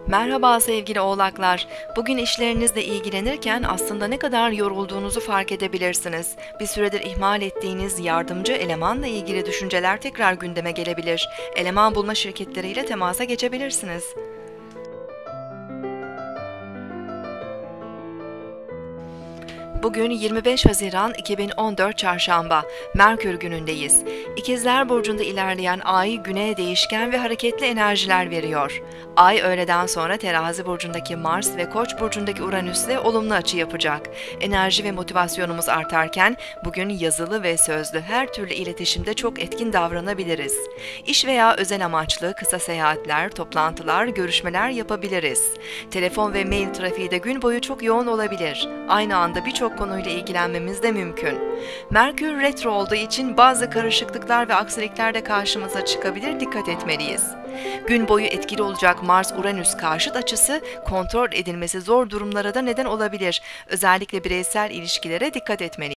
Merhaba sevgili oğlaklar. Bugün işlerinizle ilgilenirken aslında ne kadar yorulduğunuzu fark edebilirsiniz. Bir süredir ihmal ettiğiniz yardımcı elemanla ilgili düşünceler tekrar gündeme gelebilir. Eleman bulma şirketleriyle temasa geçebilirsiniz. Bugün 25 Haziran 2014 Çarşamba, Merkür günündeyiz. İkizler Burcu'nda ilerleyen Ay, Güney'e değişken ve hareketli enerjiler veriyor. Ay, öğleden sonra Terazi Burcu'ndaki Mars ve Koç Burcu'ndaki Uranüs'le olumlu açı yapacak. Enerji ve motivasyonumuz artarken, bugün yazılı ve sözlü her türlü iletişimde çok etkin davranabiliriz. İş veya özel amaçlı kısa seyahatler, toplantılar, görüşmeler yapabiliriz. Telefon ve mail trafiği de gün boyu çok yoğun olabilir. Aynı anda birçok konuyla ilgilenmemiz de mümkün. Merkür retro olduğu için bazı karışıklıklar ve aksilikler de karşımıza çıkabilir, dikkat etmeliyiz. Gün boyu etkili olacak Mars-Uranüs karşıt açısı kontrol edilmesi zor durumlara da neden olabilir. Özellikle bireysel ilişkilere dikkat etmeliyiz.